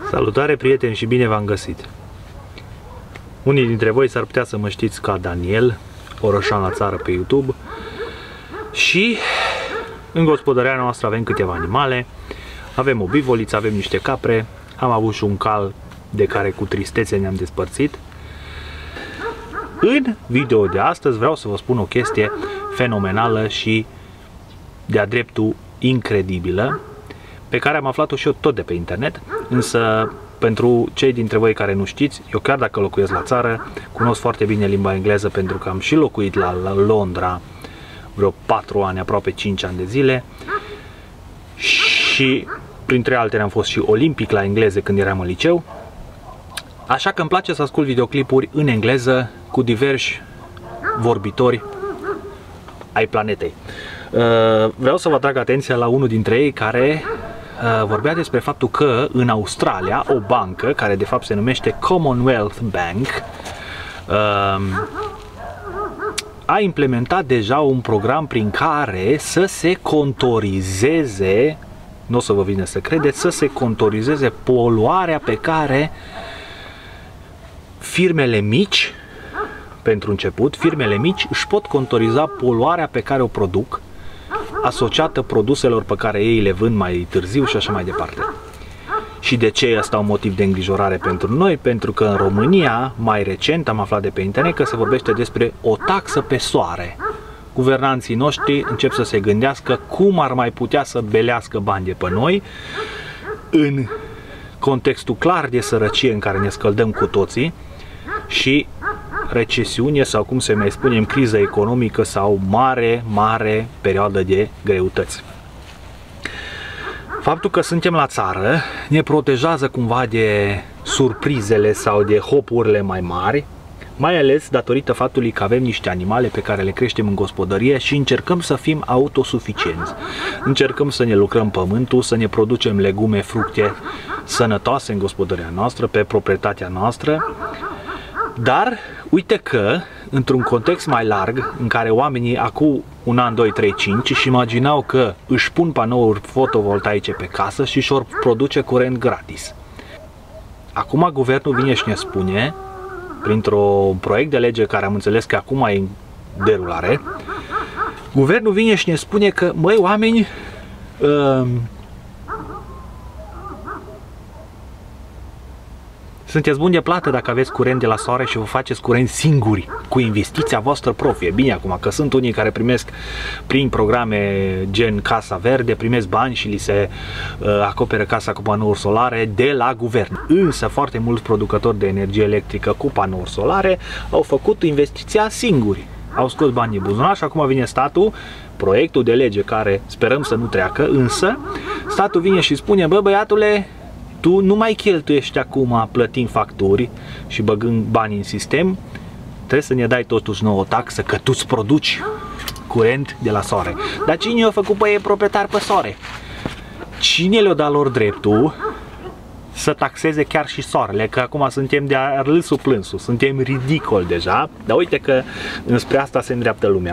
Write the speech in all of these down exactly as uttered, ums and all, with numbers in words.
Salutare, prieteni, și bine v-am găsit! Unii dintre voi s-ar putea să mă știți ca Daniel, orășan la țară pe YouTube. Și în gospodăria noastră avem câteva animale. Avem o bivoliță, avem niște capre, am avut și un cal de care cu tristețe ne-am despărțit. În video de astăzi vreau să vă spun o chestie fenomenală și de-a dreptul incredibilă, pe care am aflat-o și eu tot de pe internet. Însă, pentru cei dintre voi care nu știți, eu chiar dacă locuiesc la țară, cunosc foarte bine limba engleză, pentru că am și locuit la, la Londra vreo patru ani, aproape cinci ani de zile. Și printre altele am fost și olimpic la engleză când eram în liceu. Așa că îmi place să ascult videoclipuri în engleză cu diversi vorbitori ai planetei. Vreau să vă atrag atenția la unul dintre ei care vorbea despre faptul că în Australia o bancă, care de fapt se numește Commonwealth Bank, a implementat deja un program prin care să se contorizeze, nu o să vă vină să credeți, să se contorizeze poluarea pe care firmele mici, pentru început, firmele mici își pot contoriza poluarea pe care o produc, asociată produselor pe care ei le vând mai târziu și așa mai departe. Și de ce asta un motiv de îngrijorare pentru noi? Pentru că în România, mai recent, am aflat de pe internet că se vorbește despre o taxă pe soare. Guvernanții noștri încep să se gândească cum ar mai putea să belească bani de pe noi în contextul clar de sărăcie în care ne scăldăm cu toții și recesiune, sau cum se mai spune, criză economică sau mare, mare perioadă de greutăți. Faptul că suntem la țară ne protejează cumva de surprizele sau de hopurile mai mari, mai ales datorită faptului că avem niște animale pe care le creștem în gospodărie și încercăm să fim autosuficienți. Încercăm să ne lucrăm pământul, să ne producem legume, fructe sănătoase în gospodăria noastră, pe proprietatea noastră. Dar uite că, într-un context mai larg, în care oamenii acum un an, doi, trei, cinci își imaginau că își pun panouri fotovoltaice pe casă și își or produce curent gratis. Acum guvernul vine și ne spune, printr-un proiect de lege care am înțeles că acum e în derulare, guvernul vine și ne spune că, măi, oameni, uh, sunteți buni de plată dacă aveți curent de la soare și vă faceți curent singuri, cu investiția voastră proprie. Bine, acum că sunt unii care primesc prin programe gen Casa Verde, primesc bani și li se uh, acoperă casa cu panouri solare de la guvern. Însă foarte mulți producători de energie electrică cu panouri solare au făcut investiția singuri. Au scos bani din buzunar și acum vine statul, proiectul de lege care sperăm să nu treacă, însă statul vine și spune, bă, băiatule, tu nu mai cheltuiești acum plătind facturi și băgând bani în sistem, trebuie să ne dai totuși nouă taxă că tu îți produci curent de la soare. Dar cine i-a făcut pe ei proprietar pe soare? Cine le-a dat lor dreptul să taxeze chiar și soarele? Că acum suntem de râsul plânsul, suntem ridicol deja, dar uite că înspre asta se îndreaptă lumea.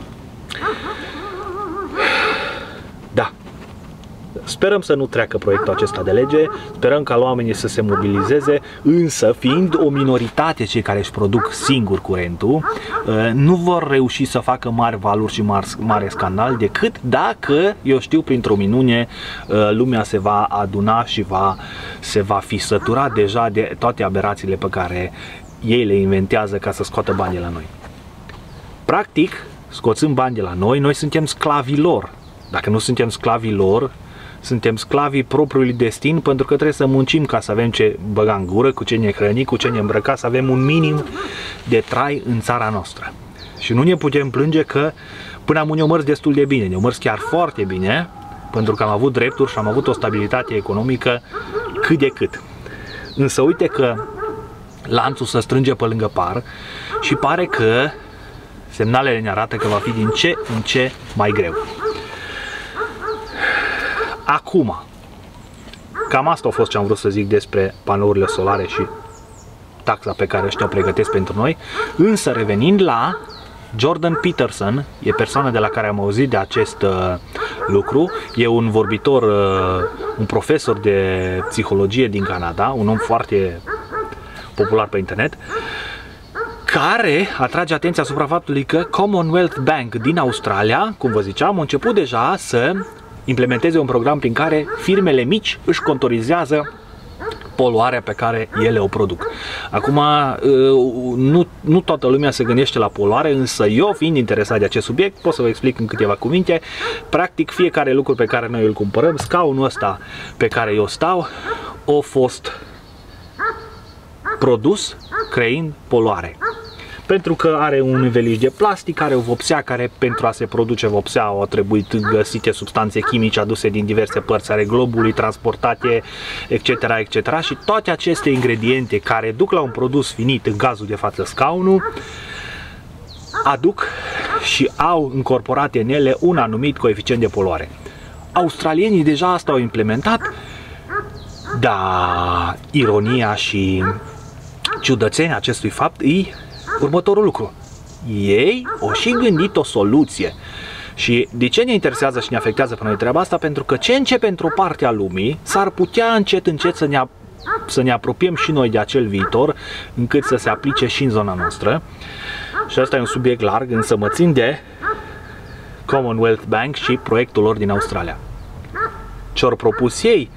Da. Sperăm să nu treacă proiectul acesta de lege, sperăm ca oamenii să se mobilizeze, însă fiind o minoritate cei care își produc singur curentul, nu vor reuși să facă mari valuri și mari, mare scandal decât dacă, eu știu, printr-o minune, lumea se va aduna și va, se va fi săturat deja de toate aberațiile pe care ei le inventează ca să scoată bani de la noi. Practic, scoțând bani de la noi, noi suntem sclavii lor. Dacă nu suntem sclavii lor, suntem sclavii propriului destin, pentru că trebuie să muncim ca să avem ce băga în gură, cu ce ne hrăni, cu ce ne îmbrăca, să avem un minim de trai în țara noastră. Și nu ne putem plânge că până am ne-o mers destul de bine, ne-o mers chiar foarte bine, pentru că am avut drepturi și am avut o stabilitate economică cât de cât. Însă uite că lanțul se strânge pe lângă par și pare că semnalele ne arată că va fi din ce în ce mai greu. Acum, cam asta a fost ce am vrut să zic despre panourile solare și taxa pe care ăștia o pregătesc pentru noi. Însă revenind la Jordan Peterson, e persoana de la care am auzit de acest uh, lucru. E un vorbitor, un profesor de psihologie din Canada, un om foarte popular pe internet, care atrage atenția asupra faptului că Commonwealth Bank din Australia, cum vă ziceam, a început deja să implementeze un program prin care firmele mici își contorizează poluarea pe care ele o produc. Acum, nu, nu toată lumea se gândește la poluare, însă eu, fiind interesat de acest subiect, pot să vă explic în câteva cuvinte. Practic, fiecare lucru pe care noi îl cumpărăm, scaunul ăsta pe care eu stau, a fost produs creând poluare. Pentru că are un înveliș de plastic, are o vopsea care pentru a se produce vopsea au trebuit găsite substanțe chimice aduse din diverse părți ale globului, transportate, etc, et cetera. Și toate aceste ingrediente care duc la un produs finit, în cazul de față scaunul, aduc și au incorporate în ele un anumit coeficient de poluare. Australienii deja asta au implementat, dar ironia și ciudățenia acestui fapt e următorul lucru. Ei au și gândit o soluție. Și de ce ne interesează și ne afectează pe noi treaba asta? Pentru că ce începe într-o parte a lumii, s-ar putea încet încet să ne, să ne apropiem și noi de acel viitor, încât să se aplice și în zona noastră. Și asta e un subiect larg, însă mă țin de Commonwealth Bank și proiectul lor din Australia. Ce-au propus ei?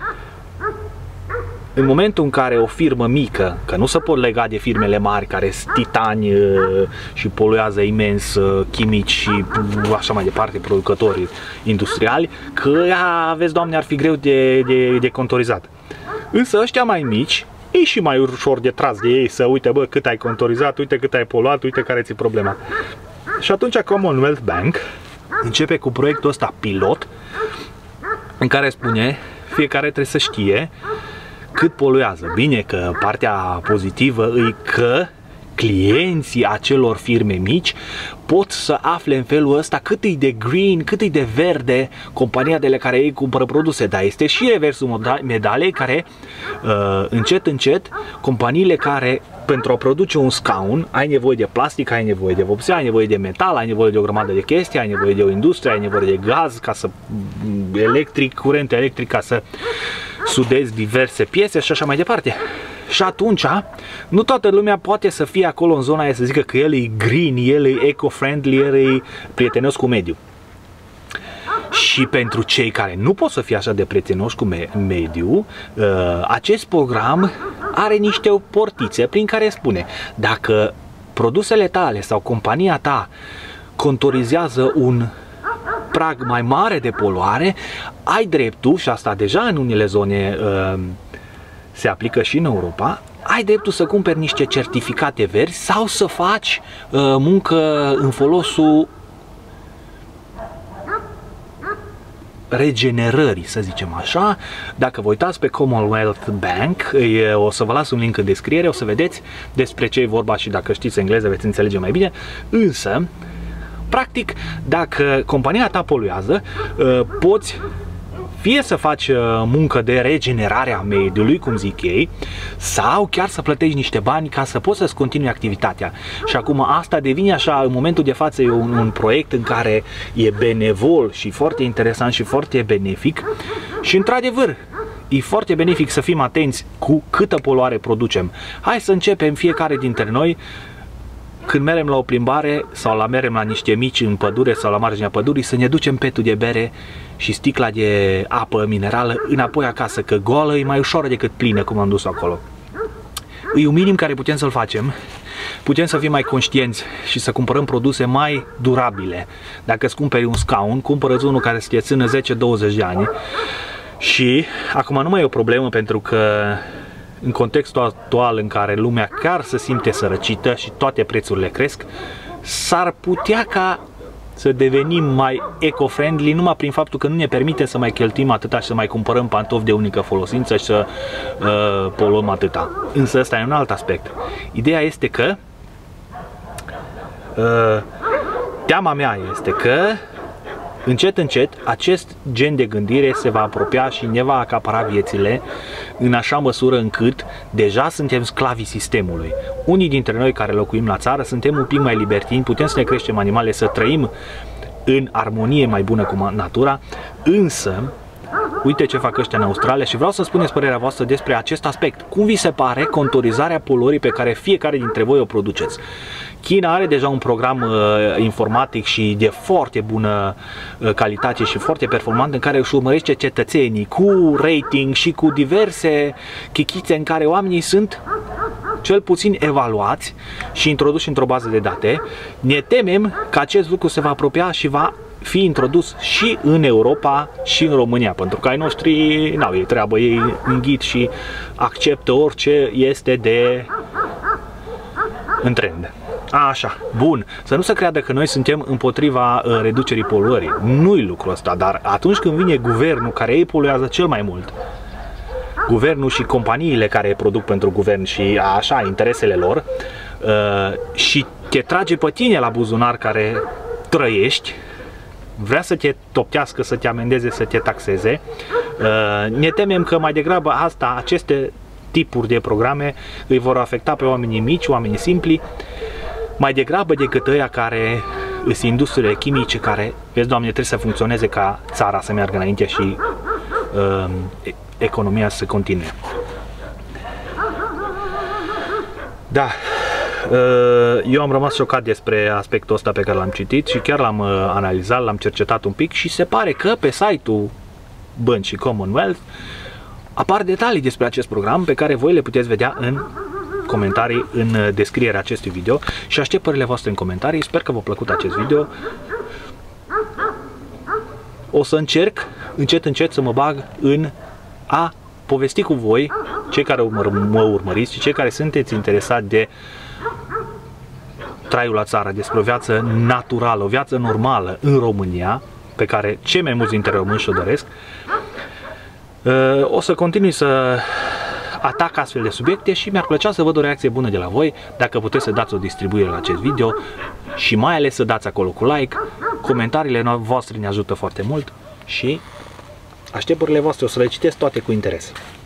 În momentul în care o firmă mică, că nu se pot lega de firmele mari care sunt titani și poluează imens, chimici și așa mai departe, producători industriali, că aveți, Doamne, ar fi greu de, de, de contorizat. Însă ăștia mai mici, e și mai ușor de tras de ei să uite, bă, cât ai contorizat, uite cât ai poluat, uite care ți-e problema. Și atunci Commonwealth Bank începe cu proiectul ăsta pilot, în care spune fiecare trebuie să știe cât poluează. Bine că partea pozitivă e că clienții acelor firme mici pot să afle în felul ăsta cât e de green, cât e de verde compania de la care ei cumpără produse, dar este și reversul medalei care uh, încet încet companiile care pentru a produce un scaun ai nevoie de plastic, ai nevoie de vopsea, ai nevoie de metal, ai nevoie de o grămadă de chestii, ai nevoie de o industrie, ai nevoie de gaz ca să electric, curent electric ca să sudezi diverse piese și așa mai departe. Și atunci, nu toată lumea poate să fie acolo în zona aia să zică că el e green, el e eco-friendly, el e prietenos cu mediul. Și pentru cei care nu pot să fie așa de prietenoși cu mediul, acest program are niște portițe prin care spune: dacă produsele tale sau compania ta contorizează un prag mai mare de poluare, ai dreptul, și asta deja în unele zone uh, se aplică și în Europa, ai dreptul să cumperi niște certificate verzi sau să faci uh, muncă în folosul regenerării, să zicem așa. Dacă vă uitați pe Commonwealth Bank, o să vă las un link în descriere, o să vedeți despre ce e vorba și dacă știți engleză veți înțelege mai bine. Însă, practic, dacă compania ta poluează, poți fie să faci muncă de regenerare a mediului, cum zic ei, sau chiar să plătești niște bani ca să poți să-ți continui activitatea. Și acum asta devine așa, în momentul de față, e un, un proiect în care e benevol și foarte interesant și foarte benefic. Și într-adevăr, e foarte benefic să fim atenți cu câtă poluare producem. Hai să începem fiecare dintre noi, când merem la o plimbare sau la merem la niște mici în pădure sau la marginea pădurii, să ne ducem petul de bere și sticla de apă minerală înapoi acasă, că goală e mai ușoară decât plină, cum am dus acolo. E un minim care putem să-l facem. Putem să fim mai conștienți și să cumpărăm produse mai durabile. Dacă îți cumperi un scaun, cumpără-ți unul care să te țină zece douăzeci de ani. Și acum nu mai e o problemă, pentru că în contextul actual în care lumea chiar se simte sărăcită și toate prețurile cresc, s-ar putea ca să devenim mai eco-friendly numai prin faptul că nu ne permite să mai cheltuim atâta și să mai cumpărăm pantofi de unică folosință și să uh, poluăm atâta. Însă ăsta e un alt aspect. Ideea este că uh, teama mea este că încet, încet, acest gen de gândire se va apropia și ne va acapara viețile în așa măsură încât deja suntem sclavii sistemului. Unii dintre noi care locuim la țară suntem un pic mai libertini, putem să ne creștem animale, să trăim în armonie mai bună cu natura, însă uite ce fac ăștia în Australia și vreau să spuneți părerea voastră despre acest aspect. Cum vi se pare conturizarea poluării pe care fiecare dintre voi o produceți? China are deja un program uh, informatic și de foarte bună uh, calitate și foarte performant în care își urmărește cetățenii cu rating și cu diverse chichițe în care oamenii sunt cel puțin evaluați și introduși într-o bază de date. Ne temem că acest lucru se va apropia și va fi introdus și în Europa și în România, pentru că ai noștri n-au ei treabă, ei înghit și acceptă orice este de în trend. Așa, bun, să nu se creadă că noi suntem împotriva uh, reducerii poluării. Nu-i lucrul ăsta, dar atunci când vine guvernul care ei poluează cel mai mult, guvernul și companiile care produc pentru guvern și așa, interesele lor, uh, și te trage pe tine la buzunar care trăiești, vrea să te toptească, să te amendeze, să te taxeze, uh, ne temem că mai degrabă asta, aceste tipuri de programe îi vor afecta pe oamenii mici, oamenii simpli, mai degrabă decât ăia care sunt industriile chimice care, vezi, Doamne, trebuie să funcționeze ca țara să meargă înainte și uh, economia să continue. Da, uh, eu am rămas șocat despre aspectul ăsta pe care l-am citit și chiar l-am uh, analizat, l-am cercetat un pic și se pare că pe site-ul băncii Commonwealth apar detalii despre acest program pe care voi le puteți vedea în comentarii în descrierea acestui video și aștept părerile voastre în comentarii. Sper că v-a plăcut acest video. O să încerc încet încet să mă bag în a povesti cu voi, cei care mă urmăriți și cei care sunteți interesați de traiul la țară, despre o viață naturală, o viață normală în România, pe care cei mai mulți dintre români și-o doresc. O să continui să atac astfel de subiecte și mi-ar plăcea să văd o reacție bună de la voi, dacă puteți să dați o distribuire la acest video și mai ales să dați acolo cu like. Comentariile voastre ne ajută foarte mult și aștept părerile voastre, o să le citesc toate cu interes.